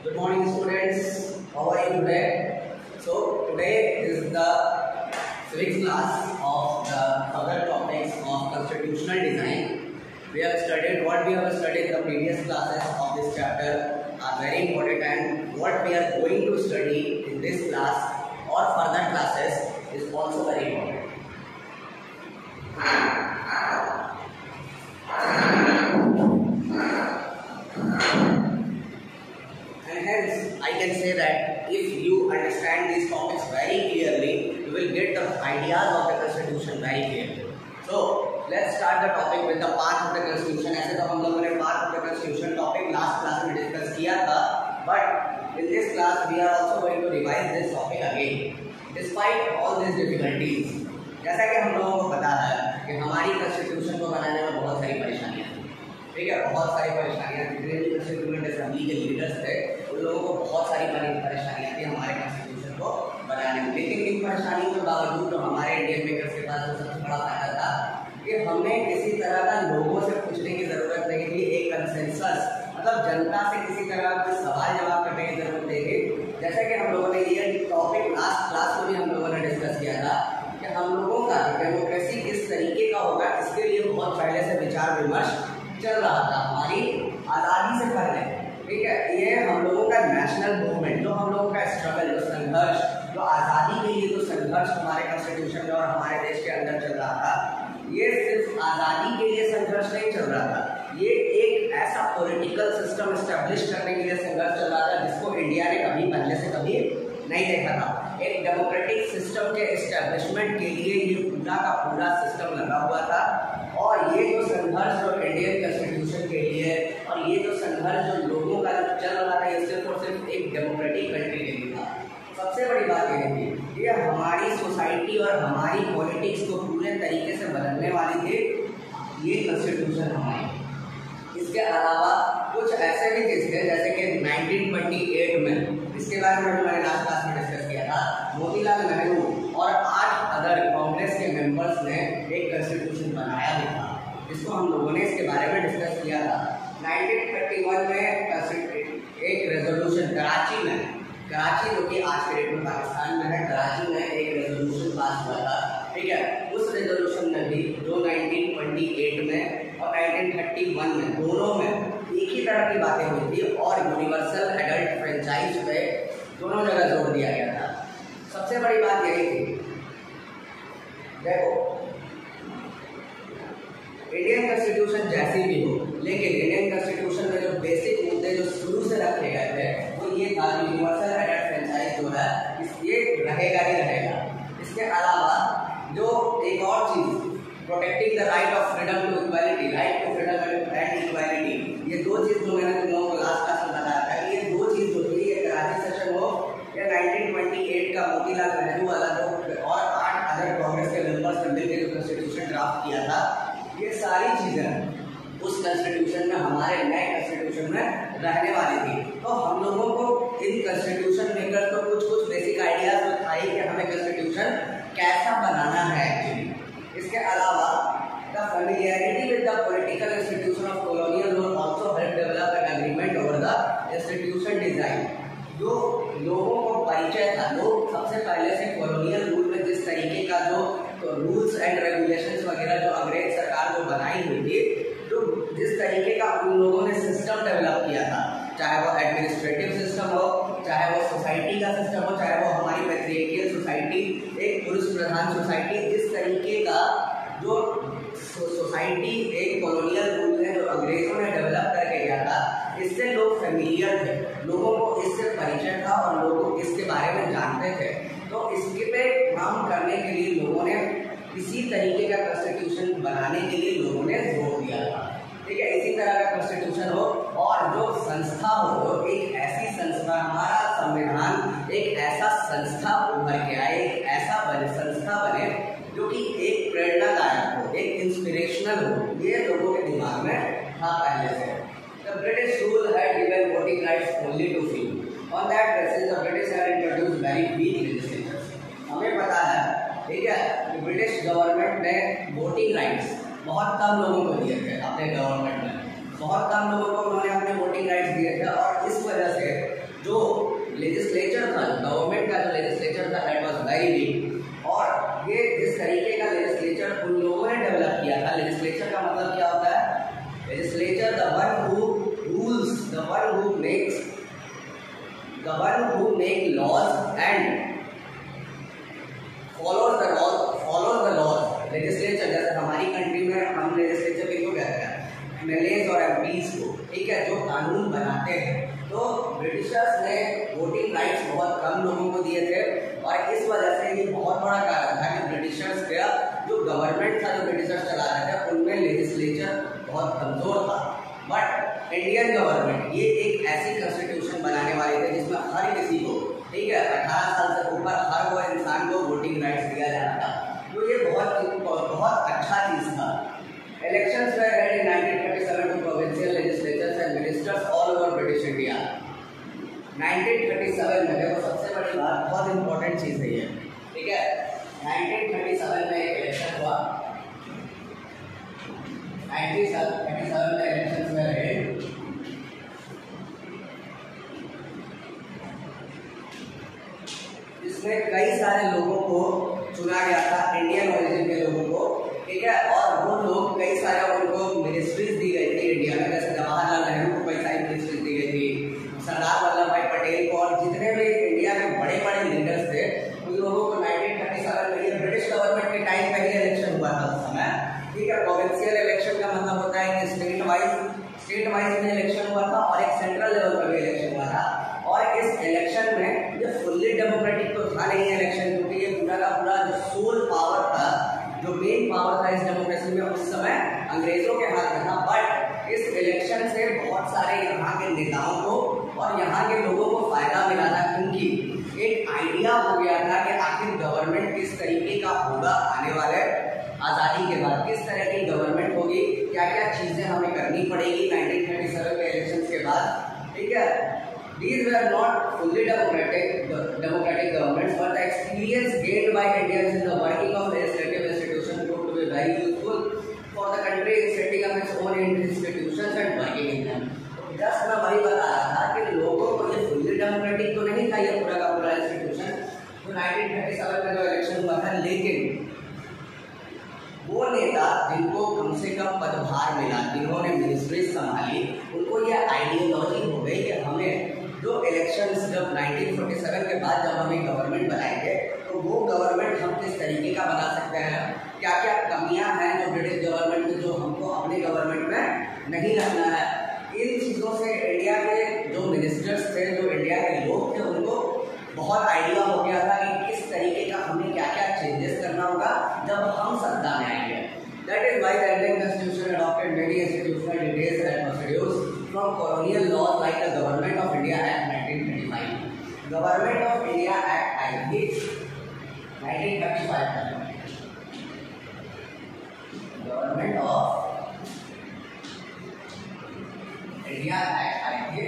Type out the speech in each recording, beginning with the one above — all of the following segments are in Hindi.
Good morning, students. How are you today? So today is the civics class of the other topics of constitutional design. We have studied what we have studied in the previous classes of this chapter are very important, and what we are going to study in this class or further classes is also very important. I can say that if you understand these topics very clearly, you will get the ideas of the constitution very clearly. So let's start the topic with the part of the constitution. ऐसे तो हम लोगों ने part of the constitution topic last class में discuss किया था, but in this class we are also going to revise this topic again. Despite all these difficulties, जैसा कि हम लोगों को पता है कि हमारी constitution को बनाने में बहुत सारी परेशानियाँ थी, ठीक है, बहुत सारी परेशानियाँ। जितने भी कंस्टिट्यूएंट असेंबली के लीडर्स थे उन लोगों को बहुत सारी परेशानियाँ थी हमारे कॉन्स्टिट्यूशन को बनाने में। लेकिन इन परेशानियों के बावजूद तो हमारे इंडियन मेकर्स के पास जो सबसे बड़ा फायदा था कि हमें किसी तरह का लोगों से पूछने की जरूरत नहीं थी, एक कंसेंसस मतलब जनता से किसी तरह का सवाल जवाब करने की जरूरत नहीं थी। जैसे कि हम लोगों ने ये टॉपिक लास्ट क्लास में भी हम लोगों ने डिस्कस किया था कि हम लोगों का डेमोक्रेसी किस तरीके का होगा, इसके लिए बहुत पहले से विचार विमर्श चल रहा था हमारी आज़ादी से पहले, ठीक है। ये हम लोगों का नेशनल मूवमेंट, जो हम लोगों का स्ट्रगल, जो संघर्ष, जो आज़ादी के लिए जो संघर्ष हमारे कॉन्स्टिट्यूशन में और हमारे देश के अंदर चल रहा था, ये सिर्फ आज़ादी के लिए संघर्ष नहीं चल रहा था, ये एक ऐसा पॉलिटिकल सिस्टम एस्टेब्लिश करने के लिए संघर्ष चल रहा था जिसको इंडिया ने कभी पहले से कभी नहीं देखा था। एक डेमोक्रेटिक सिस्टम के एस्टेब्लिशमेंट के लिए ये पूरा का पूरा सिस्टम लगा हुआ था। और ये जो संघर्ष जो इंडियन कॉन्स्टिट्यूशन के लिए और ये जो संघर्ष जो लोगों का जो चल रहा था, ये सिर्फ और सिर्फ एक डेमोक्रेटिक कंट्री के लिए था। सबसे बड़ी बात ये थी, ये हमारी सोसाइटी और हमारी पॉलिटिक्स को पूरे तरीके से बदलने वाली थी ये कॉन्स्टिट्यूशन हमारी। इसके अलावा कुछ ऐसे भी केस थे जैसे कि 1928 में, इसके बारे में मैंने लास्ट क्लास में डिस्कस किया था, मोतीलाल नेहरू और 8 अदर कांग्रेस के मेंबर्स ने एक कॉन्स्टिट्यूशन बनाया भी था, जिसको हम लोगों ने इसके बारे में डिस्कस किया था। 1931 में एक रेजोल्यूशन कराची जो कि आज के डेट में पाकिस्तान में है, कराची में एक रेजोल्यूशन पास हुआ था, ठीक है। उस रेजोल्यूशन में भी जो 1928 में और 1931 में दोनों में एक ही तरह की बातें हुई थी और यूनिवर्सल एडल्ट फ्रेंचाइज पे दोनों जगह जोर दिया गया था। सबसे बड़ी बात यही थी, देखो इंडियन कॉन्स्टिट्यूशन जैसी भी हो, लेकिन इंडियन कॉन्स्टिट्यूशन में जो बेसिक मुद्दे जो शुरू से रखे गए थे वो ये था कि यूनिवर्सल एडल्ट फ्रेंचाइज जो है ये रहेगा ही रहेगा। इसके अलावा जो एक और चीज़, protecting the right of freedom to equality, right to freedom and equality, ये दो चीज़ जो मैंने तुम लोगों को लास्ट क्लास में बताया था, ये दो चीज़ जो थी, ये कराची सेशन हो या 1928 का मोतीलाल नेहरू वाला जो और 8 अदर कांग्रेस के मेंबर्स ने मिलकर जो कॉन्स्टिट्यूशन ड्राफ्ट किया था, ये सारी चीज़ें उस कॉन्स्टिट्यूशन में, हमारे नए कॉन्स्टिट्यूशन में रहने वाली थी। तो हम लोगों को इन कॉन्स्टिट्यूशन मेकर तो कुछ बेसिक आइडियाज तो था ही कि हमें कॉन्स्टिट्यूशन कैसा बनाना है एक्चुअली। इसके अलावा the familiarity with the political institution of colonial rule also help develop an agreement over the institution design. जो लोगों को परिचय था, लोग सबसे पहले से कॉलोनियल रूल में जिस तरीके का जो रूल्स एंड रेगुलेशंस वगैरह जो अंग्रेज सरकार जो बनाई हुई थी, जो जिस तरीके का उन लोगों ने सिस्टम डेवलप किया था, चाहे वो एडमिनिस्ट्रेटिव सिस्टम हो, चाहे वो सोसाइटी का सिस्टम हो, चाहे वो हमारी पैट्रियर्कियल सोसाइटी, एक पुरुष प्रधान सोसाइटी, जिस तरीके का जो सोसाइटी एक कॉलोनियल रूल में जो अंग्रेजों ने डेवलप करके गया था, इससे लोग फेमिलियर थे, लोगों को इससे परिचय था और लोग इसके बारे में जानते थे। तो इसके पे काम करने के लिए लोगों ने इसी तरीके का कॉन्स्टिट्यूशन बनाने के लिए लोगों ने जोर दिया था, ठीक है। इसी तरह का कॉन्स्टिट्यूशन हो और जो संस्था हो, जो एक ऐसी संस्था, हमारा संविधान एक ऐसा संस्था उभर के आए, एक ऐसा संस्था बने जो कि एक प्रेरणादायक हो, एक इंस्पिरेशनल हो, ये लोगों के दिमाग में था पहले से। The British rule had given voting rights only to few. On that basis, the British had introduced very weak legislatures. हमें पता है, ठीक है, कि ब्रिटिश गवर्नमेंट ने वोटिंग राइट्स बहुत कम लोगों को दिए थे। अपने गवर्नमेंट में बहुत कम लोगों को उन्होंने अपने वोटिंग राइट्स दिए थे और इस वजह से है, जो कानून बनाते हैं। तो ब्रिटिशर्स ने वोटिंग राइट्स बहुत कम लोगों को दिए थे और इस वजह से ये बहुत बड़ा कारण था कि ब्रिटिशर्स का जो गवर्नमेंट था, जो ब्रिटिशर्स चला रहे थे, उनमें लेजिस्लेचर बहुत कमजोर था। बट इंडियन गवर्नमेंट ये एक ऐसी कॉन्स्टिट्यूशन बनाने वाली थी जिसमें हर किसी को, ठीक है, 18 साल से ऊपर हर वो इंसान को वोटिंग राइट्स दिया जाना था। तो ये बहुत अच्छा चीज था। Elections were held in 1937 to provincial legislatures and ministers all over British India. 1937 में देखो सबसे बड़ी बात, बहुत इंपॉर्टेंट चीज है ये, ठीक है। 1937 में एक इलेक्शन हुआ। 1937 में इलेक्शंस were held। इसमें कई सारे लोगों को चुना गया था, इंडियन ओरिजिन के लोगों को, ठीक है। और वो लोग कई सारे उनको मिनिस्ट्रीज दी गई थी इंडिया में, जैसे जवाहरलाल नेहरू को कई सारी मिनिस्ट्रीज दी गई थी, सरदार वल्लभ भाई पटेल को, और जितने भी इंडिया के बड़े बड़े लीडर्स थे उन लोगों को 1937 में, ये ब्रिटिश गवर्नमेंट के टाइम में ही इलेक्शन हुआ था उस समय, ठीक है। प्रोविंशियल इलेक्शन का मतलब होता है कि स्टेट वाइज में इलेक्शन हुआ था और एक सेंट्रल लेवल पर भी इलेक्शन हुआ था। और इस इलेक्शन में ये फुल्ली डेमोक्रेटिक तो था नहीं इलेक्शन, क्योंकि ये पूरा का पूरा जो सोल पावर था, जो मेन पावर था इस डेमोक्रेसी में उस समय अंग्रेजों के हाथ में था। बट इस इलेक्शन से बहुत सारे यहाँ के नेताओं को और यहाँ के लोगों को फायदा मिला था, क्योंकि एक आइडिया हो गया था कि आखिर गवर्नमेंट किस तरीके का होगा आने वाले आज़ादी के बाद, किस तरह की गवर्नमेंट होगी, क्या क्या चीज़ें हमें करनी पड़ेगी 1937 के इलेक्शन के बाद, ठीक है। These were not fully democratic governments, but the experience gained by Indians in the working of legislative institutions proved to be very useful for the country in setting up its own institutions and working in them. Just मैं वही बता रहा था कि लोगों को ये फुल्ली डेमोक्रेटिक तो नहीं था ये पूरा का पूरा इंस्टीट्यूशन, तो 1937 में जो इलेक्शन हुआ था, लेकिन वो नेता जिनको कम से कम पदभार मिला, जिन्होंने मिनिस्ट्री संभाली, उनको ये आइडियोलॉजी हो गई कि हमें जो इलेक्शंस जब 1947 के बाद जब हमें गवर्नमेंट बनाएंगे तो वो गवर्नमेंट हम किस तरीके का बना सकते हैं, क्या क्या कमियां हैं जो ब्रिटिश गवर्नमेंट में जो हमको अपने गवर्नमेंट में नहीं रखना है। इन चीज़ों से इंडिया के जो मिनिस्टर्स थे, जो इंडिया के लोग थे, उनको बहुत आइडिया हो गया था कि किस तरीके का हमें क्या क्या चेंजेस करना होगा जब हम सत्ता में आएंगे। That is why the Indian Constitution adopted many institutional details and procedures from colonial laws like the Government of India Act 1935. Government of India Act आई थी 1935 में। Government of India Act आई थी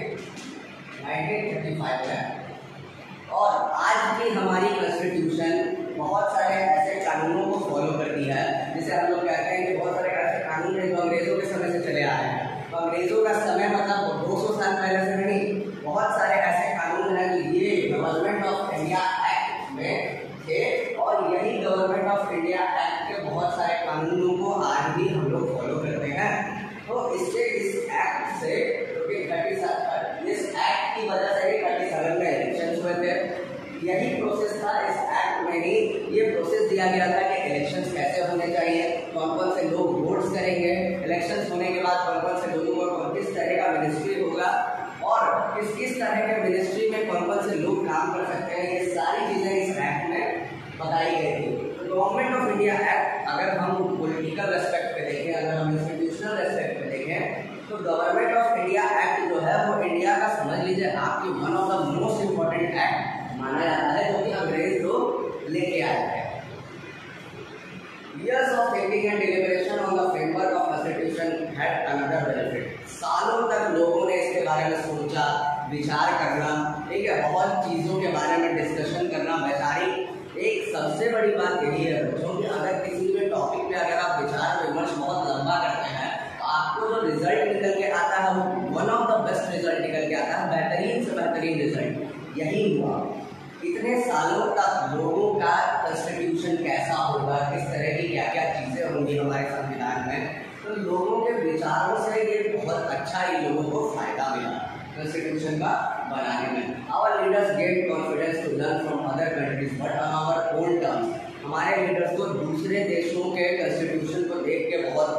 1935 में। और आज की हमारी कॉन्स्टिट्यूशन बहुत सारे ऐसे कानूनों को फॉलो करती है, जिसे हम लोग कहते हैं कि बहुत सारे ऐसे कानून हैं जो अंग्रेजों के समय से चले आ रहे हैं। तो अंग्रेजों का समय मतलब 200 साल पहले से नहीं, बहुत सारे ऐसे कानून हैं जो ये गवर्नमेंट ऑफ इंडिया एक्ट में थे, और यही गवर्नमेंट ऑफ इंडिया एक्ट के बहुत सारे कानूनों को आज भी हम लोग फॉलो करते हैं। तो इससे इस एक्ट से इस एक्ट की वजह से ही 37 में इलेक्शन हुए थे। यही प्रोसेस था, इस एक्ट में ही ये प्रोसेस दिया गया था कि इलेक्शंस कैसे होने चाहिए, कौन कौन से लोग वोट्स करेंगे, इलेक्शंस होने के बाद कौन कौन से लोगों को किस तरह का मिनिस्ट्री होगा और किस किस तरह के मिनिस्ट्री में कौन कौन से लोग काम कर सकते हैं, ये सारी चीज़ें इस एक्ट में बताई गई थी। गवर्नमेंट ऑफ इंडिया एक्ट अगर हम पॉलिटिकल एस्पेक्ट पे देखें, अगर हम इंस्टीट्यूशनल एस्पेक्ट पे देखें, तो गवर्नमेंट ऑफ इंडिया एक्ट जो है वो इंडिया का समझ लीजिए आपकी one of the most important act माना जाता है, जो कि अंग्रेज लोग लेके आए थे। Years of thinking and deliberation on the framework of constitution had another benefit. सालों तक लोगों ने इसके बारे में सोचा, विचार करना, ठीक है, बहुत चीज़ों के बारे में डिस्कशन करना, वैचारिक। एक सबसे बड़ी बात यही है बच्चों कि अगर किसी भी टॉपिक पे अगर आप विचार विमर्श बहुत लंबा करते हैं तो आपको जो रिजल्ट निकल के आता है वो one of the best result निकल के आता है, बेहतरीन से बेहतरीन रिजल्ट यही हुआ। इतने सालों तक लोगों का कॉन्स्टिट्यूशन कैसा होगा, किस तरह की क्या क्या चीज़ें होंगी हमारे संविधान में, तो लोगों के विचारों से ये बहुत अच्छा ही लोगों को फायदा मिला कॉन्स्टिट्यूशन का बनाने में। Our leaders get confidence to learn from other countries but on our own terms. हमारे लीडर्स को दूसरे देशों के कॉन्स्टिट्यूशन को देख के बहुत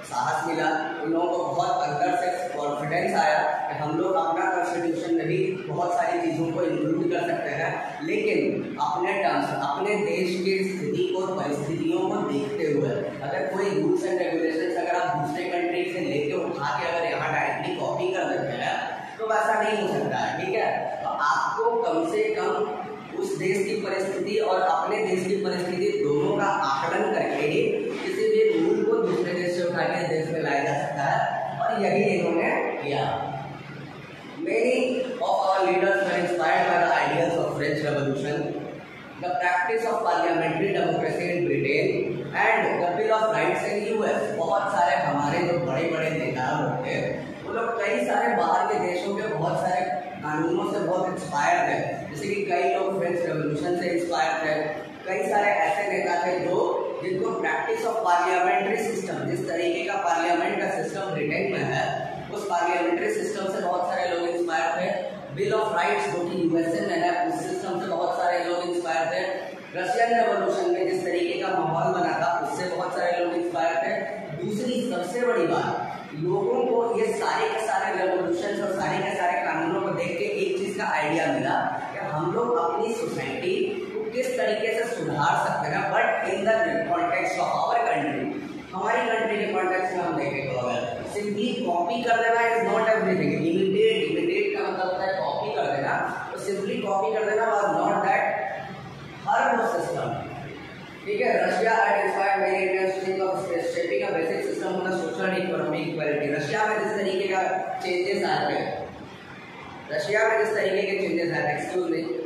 साहस मिला, उन लोगों को बहुत अंदर से कॉन्फिडेंस आया कि हम लोग अपना कॉन्स्टिट्यूशन में भी बहुत सारी चीज़ों को इंक्लूड कर सकते हैं, लेकिन अपने टर्म्स, अपने देश की स्थिति को, परिस्थितियों को देखते हुए। अगर कोई रूल्स एंड रेगुलेशंस अगर आप दूसरे कंट्री से लेके उठा के अगर यहाँ डायरेक्टली कॉपी कर देते हैं तो वैसा नहीं हो सकता है, ठीक है। तो आपको कम से कम उस देश की परिस्थिति और अपने देश की परिस्थिति दोनों का आकलन करके ही किसी भी रूल को दूसरे देश से उठा के देश में लाया जा सकता है, और यही इन्होंने किया। Many of our leaders were inspired by the ideas of French Revolution, the practice of parliamentary democracy in Britain and the Bill of Rights in US। बहुत सारे हमारे जो बड़े बड़े नेता लोग थे वो लोग कई सारे बाहर के देशों के बहुत सारे कानूनों से बहुत इंस्पायर थे, जैसे कि कई लोग फ्रेंच रेवोल्यूशन से इंस्पायर थे। कई सारे ऐसे नेता थे जो जिनको प्रैक्टिस ऑफ पार्लियामेंट्री सिस्टम, जिस तरीके का पार्लियामेंट का सिस्टम ब्रिटेन में है, उस पार्लियामेंट्री सिस्टम से बहुत सारे लोग इंस्पायर थे। बिल ऑफ राइट्स जो कि यूएसए में है, उस सिस्टम से बहुत सारे लोग इंस्पायर थे। रशियन रेवोल्यूशन में जिस तरीके का माहौल बना था उससे बहुत सारे लोग इंस्पायर थे। दूसरी सबसे बड़ी बात, लोगों को ये सारे के सारे रेवोल्यूशन और सारे के सारे कानूनों को देख के एक चीज का आइडिया मिला कि हम लोग अपनी सोसाइटी को किस तरीके से सुधार सकते हैं, but in the context of our country. हमारी कंट्री के कॉन्टेक्स्ट में हम देखें तो अगर सिंपली कॉपी कर देना इज नॉट एवरीथिंग। इमीडिएट का मतलब होता है कॉपी कर देना, तो सिंपली कॉपी कर देना वाज नॉट दैट हर वो सिस्टम, ठीक है। Russia had inspired many Indians to think of shaping a basic system on the social and economic equality। Russia में जिस तरीके का चेंजेस आए थे, एक्सक्यूज मी,